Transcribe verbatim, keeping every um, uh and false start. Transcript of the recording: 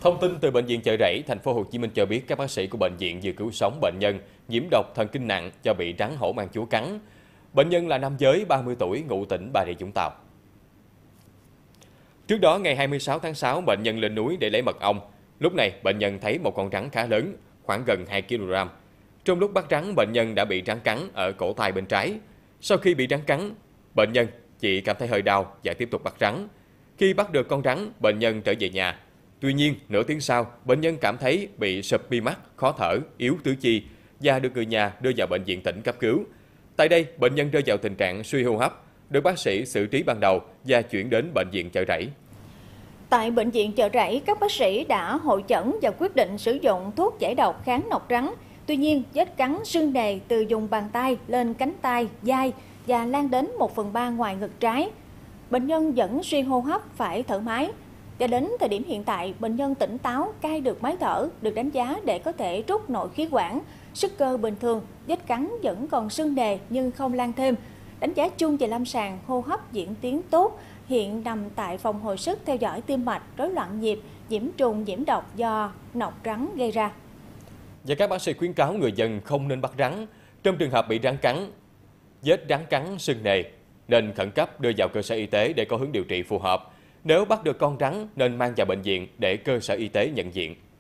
Thông tin từ bệnh viện Chợ Rẫy, thành phố Hồ Chí Minh cho biết các bác sĩ của bệnh viện vừa cứu sống bệnh nhân nhiễm độc thần kinh nặng do bị rắn hổ mang chúa cắn. Bệnh nhân là nam giới ba mươi tuổi, ngụ tỉnh Bà Rịa Vũng Tàu. Trước đó, ngày hai mươi sáu tháng sáu, bệnh nhân lên núi để lấy mật ong. Lúc này, bệnh nhân thấy một con rắn khá lớn, khoảng gần hai ki lô gam. Trong lúc bắt rắn, bệnh nhân đã bị rắn cắn ở cổ tay bên trái. Sau khi bị rắn cắn, bệnh nhân chỉ cảm thấy hơi đau và tiếp tục bắt rắn. Khi bắt được con rắn, bệnh nhân trở về nhà. Tuy nhiên, nửa tiếng sau, bệnh nhân cảm thấy bị sụp mi mắt, khó thở, yếu tứ chi và được người nhà đưa vào bệnh viện tỉnh cấp cứu. Tại đây, bệnh nhân rơi vào tình trạng suy hô hấp, được bác sĩ xử trí ban đầu và chuyển đến bệnh viện Chợ Rẫy. Tại bệnh viện Chợ Rẫy, các bác sĩ đã hội chẩn và quyết định sử dụng thuốc giải độc kháng nọc rắn. Tuy nhiên, vết cắn sưng nề từ vùng bàn tay lên cánh tay, vai và lan đến một phần ba ngoài ngực trái. Bệnh nhân vẫn suy hô hấp, phải thở máy. Cho đến thời điểm hiện tại, bệnh nhân tỉnh táo, cai được máy thở, được đánh giá để có thể rút nội khí quản, sức cơ bình thường, vết cắn vẫn còn sưng nề nhưng không lan thêm. Đánh giá chung về lâm sàng, hô hấp diễn tiến tốt, hiện nằm tại phòng hồi sức theo dõi tim mạch, rối loạn nhịp, nhiễm trùng, nhiễm độc do nọc rắn gây ra. Và các bác sĩ khuyến cáo người dân không nên bắt rắn. Trong trường hợp bị rắn cắn, vết rắn cắn sưng nề, nên khẩn cấp đưa vào cơ sở y tế để có hướng điều trị phù hợp. Nếu bắt được con rắn, nên mang vào bệnh viện để cơ sở y tế nhận diện.